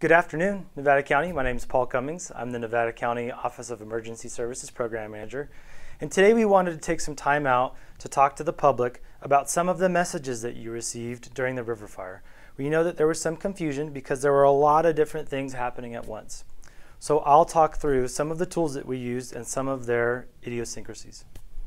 Good afternoon, Nevada County. My name is Paul Cummings. I'm the Nevada County Office of Emergency Services Program Manager. And today we wanted to take some time out to talk to the public about some of the messages that you received during the river fire. We know that there was some confusion because there were a lot of different things happening at once. So I'll talk through some of the tools that we used and some of their idiosyncrasies.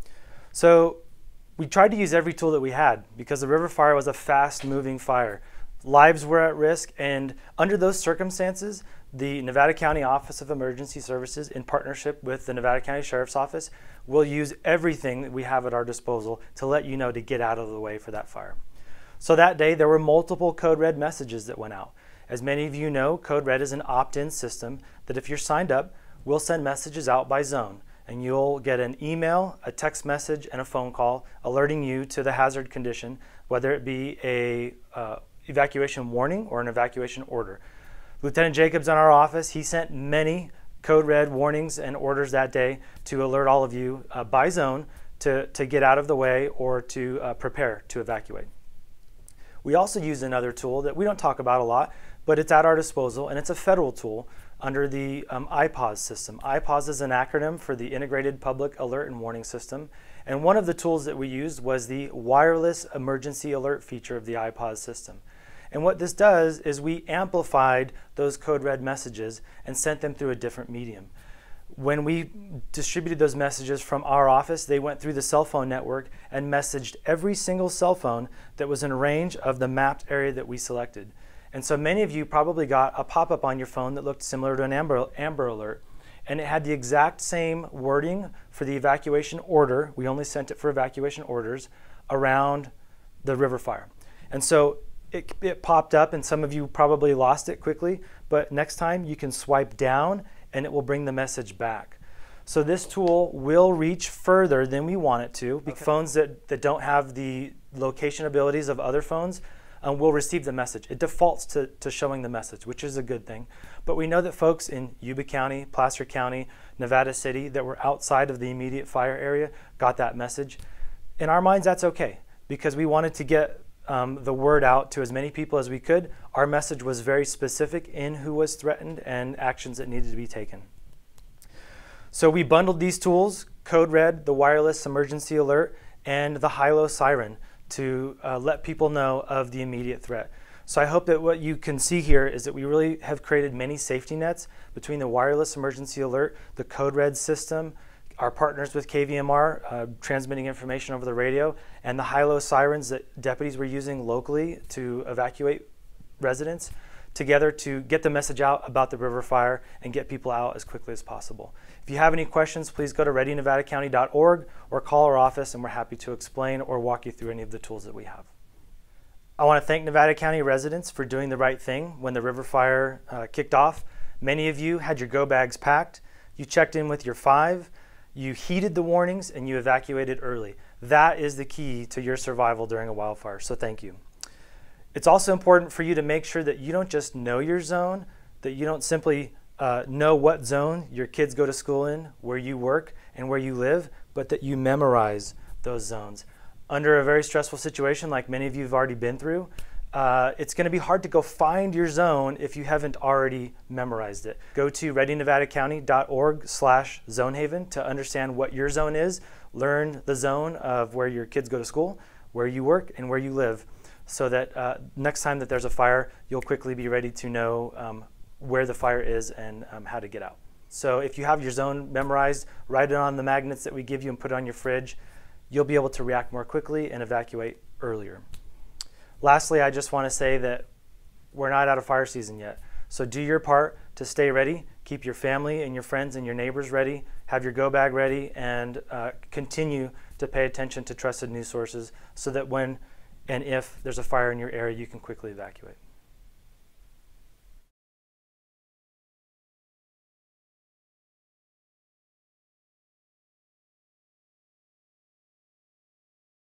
So we tried to use every tool that we had because the river fire was a fast-moving fire. Lives were at risk, and under those circumstances, the Nevada County Office of Emergency Services, in partnership with the Nevada County Sheriff's Office, will use everything that we have at our disposal to let you know to get out of the way for that fire. So that day, there were multiple code red messages that went out. As many of you know, code red is an opt-in system that if you're signed up, we'll send messages out by zone. And you'll get an email, a text message, and a phone call alerting you to the hazard condition, whether it be a evacuation warning or an evacuation order. Lieutenant Jacobs in our office, he sent many code red warnings and orders that day to alert all of you by zone to get out of the way or to prepare to evacuate. We also use another tool that we don't talk about a lot, but it's at our disposal, and it's a federal tool under the IPAWS system. IPAWS is an acronym for the Integrated Public Alert and Warning System, and one of the tools that we used was the Wireless Emergency Alert feature of the IPAWS system. And what this does is we amplified those code red messages and sent them through a different medium. When we distributed those messages from our office, they went through the cell phone network and messaged every single cell phone that was in range of the mapped area that we selected. And so many of you probably got a pop-up on your phone that looked similar to an Amber Alert, and it had the exact same wording for the evacuation order. We only sent it for evacuation orders around the river fire. And so it popped up, and some of you probably lost it quickly, but next time you can swipe down and it will bring the message back. So this tool will reach further than we want it to. Okay. Phones that don't have the location abilities of other phones will receive the message. It defaults to showing the message, which is a good thing. But we know that folks in Yuba County, Placer County, Nevada City that were outside of the immediate fire area got that message. In our minds, that's okay, because we wanted to get the word out to as many people as we could. Our message was very specific in who was threatened and actions that needed to be taken. So we bundled these tools, Code Red, the Wireless Emergency Alert, and the high-low siren to let people know of the immediate threat. So I hope that what you can see here is that we really have created many safety nets between the Wireless Emergency Alert, the Code Red system, our partners with KVMR transmitting information over the radio, and the high-low sirens that deputies were using locally to evacuate residents together to get the message out about the river fire and get people out as quickly as possible. If you have any questions, please go to readynevadacounty.org or call our office, and we're happy to explain or walk you through any of the tools that we have. I want to thank Nevada County residents for doing the right thing when the river fire kicked off. Many of you had your go bags packed, you checked in with your 5, you heeded the warnings, and you evacuated early. That is the key to your survival during a wildfire, so thank you. It's also important for you to make sure that you don't just know your zone, that you don't simply know what zone your kids go to school in, where you work, and where you live, but that you memorize those zones. Under a very stressful situation like many of you have already been through, it's going to be hard to go find your zone if you haven't already memorized it. Go to readynevadacounty.org/zonehaven to understand what your zone is. Learn the zone of where your kids go to school, where you work, and where you live, so that next time that there's a fire, you'll quickly be ready to know where the fire is and how to get out. So if you have your zone memorized, write it on the magnets that we give you and put it on your fridge. You'll be able to react more quickly and evacuate earlier. Lastly, I just want to say that we're not out of fire season yet. So do your part to stay ready, keep your family and your friends and your neighbors ready, have your go bag ready, and continue to pay attention to trusted news sources so that when and if there's a fire in your area, you can quickly evacuate.